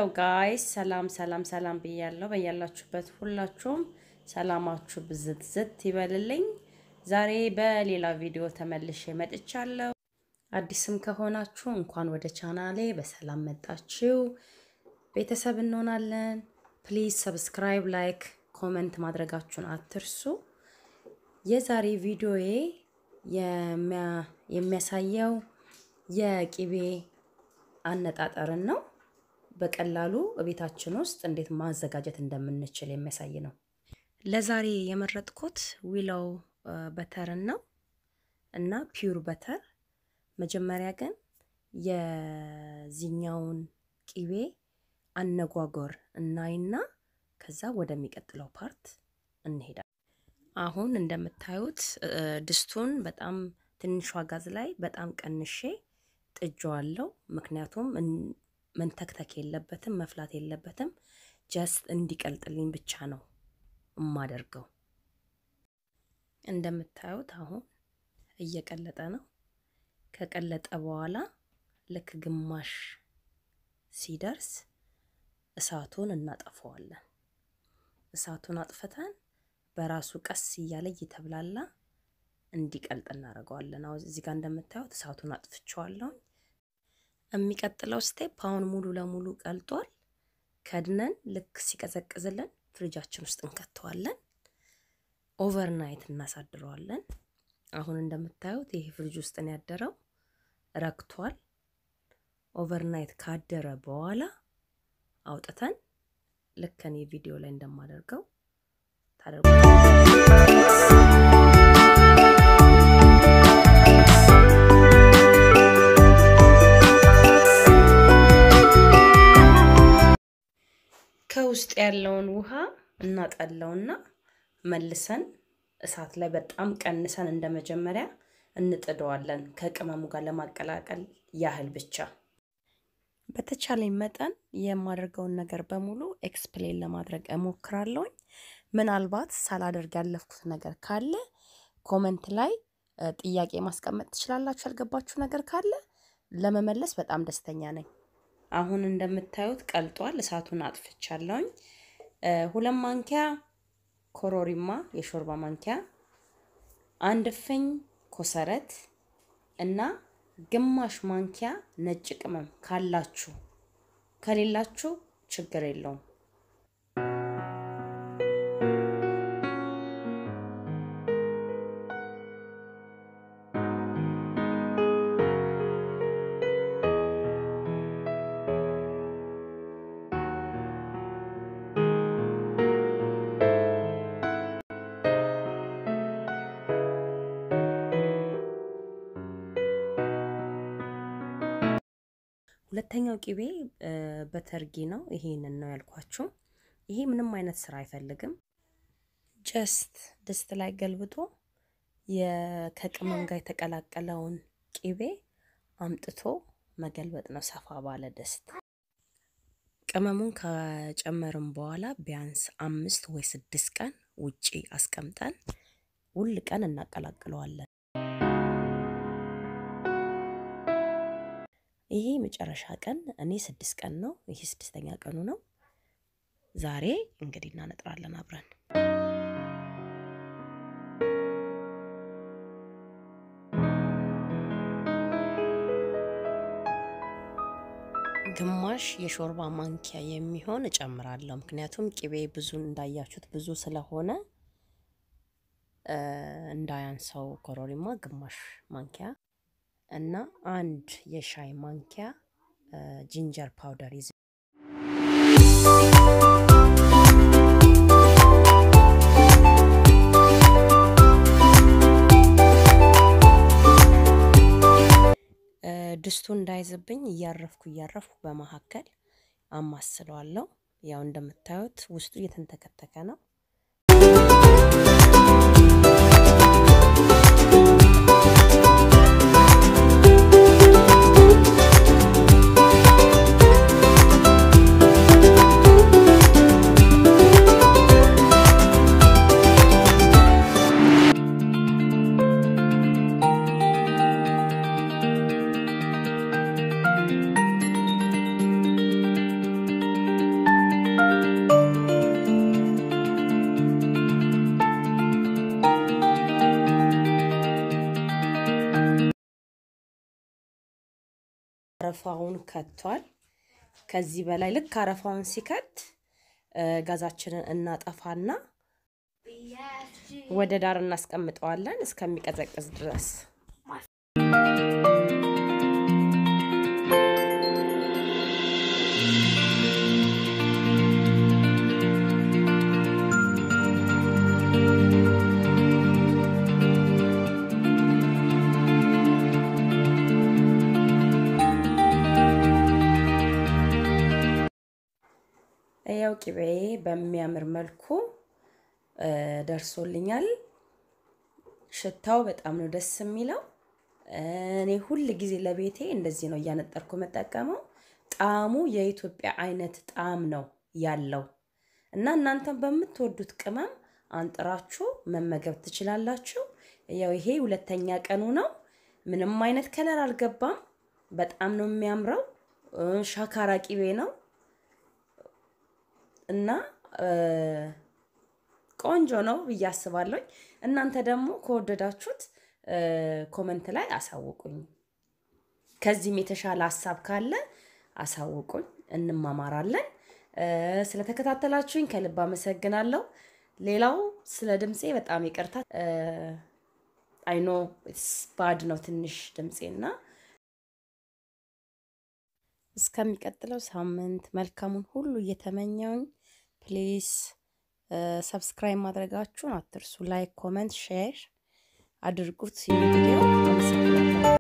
Hello guys, ሰላም ብያለሁ በያላችሁበት ሁላችሁም ሰላማችሁ ብዝት ይበልልኝ ዛሬ በሌላ ቪዲዮ ተመልሼ መጥቻለሁ አዲስም ከሆናችሁ እንኳን ወደ ቻናሌ በሰላም መጣችሁ ቤተሰብ እንሆናለን please subscribe like comment ማድረጋችሁን አትርሱ የዛሬ ቪዲዮዬ የሚያሳየው የቂቤ አነጣጠርን ነው በቀላሉ ቤታችን ውስጥ እንዴት ማዘጋጀት እንደምንችል የሚያሳይ ነው ለዛሬ የመረጥኩት ዊሎው በተር ነው እና ፒውር በተር መጀመሪያ ግን የዚህኛውን ቂቤ አነጓጎር እናይና ከዛ ወደሚቀጥለው ፓርት እንሄዳለን አሁን እንደምታዩት ድስቱን በጣም ትንሽ ዋጋዝ ላይ በጣም ቀንሼ ጥጄዋለሁ ምክንያቱም መንተክተክ የለበትም መፍላት የለበትም ጀስት እንዲቀልጥልኝ ብቻ ነው ማደርገው እንደምታዩት አሁን እየቀለጠ ነው ከቀለጠ በኋላ ልክ ግማሽ ሲደርስ እሳቱን እናጠፋዋለን እሳቱን አጥፍተን በራሱ ቀስ እያለ ይተብላላ እንዲቀልጥ እናደርገዋለን አሁን እዚህ ጋር እንደምታዩት እሳቱን አጥፍቼዋለሁ የሚቀጥለው ስቴፕ አሁን ሙሉ ለሙሉ ቀልጧል ከድነን ልክ ሲቀዘቅዝልን ፍሪጃችን ውስጥ እንከተዋለን ኦቨርናይት እናሳድረዋለን አሁን እንደምታዩት ይሄ ፍሪጅ ውስጥ ነው ያደረው ረክቷል ኦቨርናይት ካደረ በኋላ አውጥተን ልክ እኔ ቪዲዮ ላይ እንደማደርገው ከውስጥ ያለውን ውሃ እናጣለውና መልሰን እሳት ላይ በጣም ቀንሰን እንደመጀመሪያ እንጥደዋለን ከቅመሙ ጋር ለማቀላቀል ያህል ብቻ በተቻለኝ መጠን የማደርገውን ነገር በሙሉ ኤክስፕሌን ለማድረግ እሞክራለሁ ምናልባት ሳላደርግ ያለፍኩት ነገር ካለ ኮሜንት ላይ ጥያቄ ማስቀመጥ ትችላላችሁ ያልገባችሁ ነገር ካለ ለመመለስ በጣም ደስተኛ ነኝ አሁን እንደምታዩት ቀልጧል እሳቱን አጥፍቻለሁ ሁለት ማንኪያ ኮሮሪማ የሾርባ ማንኪያ አንድ ፍኝ ኮሰረት እና ግማሽ ማንኪያ ነጭ ቅመም ካላችሁ ከሌላችሁ ችግር የለውም ሁለተኛው ቂቤ በተርጊ ነው ይሄንን ነው ያልኳችሁ ይሄ ምንም አይነት ስራ አይፈልግም ጀስት ድስት ላይ ገልብጦ ከቅመም ጋር የተቀላቀለውን ቂቤ አምጥቶ መገልበጥ ነው ሰፋ ባለ ድስት ቅመሙን ከጨመርን በኋላ ቢያንስ 5 ወይ 6 ቀን ውጪ አስቀምጠን ሁሉ ቀን እናቀላቅለዋለን ይሄ መጨረሻ ቀን እኔ 6 ቀን ነው ይሄ 6ኛ ቀኑ ነው ዛሬ እንግዲህ እናነጥራለን አብረን ግማሽ የሾርባ ማንኪያ የሚሆን እጨምራለሁ ምክንያቱም ቂቤ ብዙ እንዳያችሁት ብዙ ስለሆነ እንዳያንሰው ኮሮሪማ ግማሽ ማንኪያ እና አንድ የሻይ ማንኪያ ጂንጀር ፓውደር ይዘ ድስቱ እንዳይዝብኝ እያረፍኩ በመሐከል አማስለዋለሁ ያው እንደምታዩት ውስጡ እየተንተከተከ ነው አረፋውን ከቷል ከዚህ በላይ ልክ አረፋውን ሲከት ጋዛችንን እናጠፋና ወደ ዳር እናስቀምጠዋለን እስከሚቀዘቅዝ ድረስ ያው ቅቤ በሚያምር መልኩ ደርሶልኛል ሽታው በጣም ነው ደስ የሚለው እኔ ሁሉ ጊዜ ለቤቴ እንደዚህ ነው ያነጠርኩ መጠቀመው ጣሙ የኢትዮጵያ አይነት ጣም ነው ያለው እና እናንተም በመትወዱት ቅመም አንጥራችሁ መመገብ ትችላላችሁ ያው ይሄ ሁለተኛ ቀኑ ነው ምንም አይነት ከለር አልገባም በጣም ነው የሚያምረው ሻካራ ቅቤ ነው እና ቆንጆ ነው በያስባለሁ እናንተ ደግሞ ከወደዳችሁት ኮሜንት ላይ አሳውቁኝ ከዚህም የተሻለ ሐሳብ ካለ አሳውቁኝ እንማማራለን ስለተከታተላችሁኝ ከልብ አመሰግናለሁ ሌላው ስለ ድምጼ በጣም ይቅርታ I know it's bad ነው ትንሽ ድምጼና እስከሚቀጥለው ሳምንት መልካሙን ሁሉ እየተመኘው ፕሊዝ ሰብስክራይብ ማድረጋችሁን አትርሱ ላይክ ኮሜንት ሼር አድርጉት ይሄ ቪዲዮ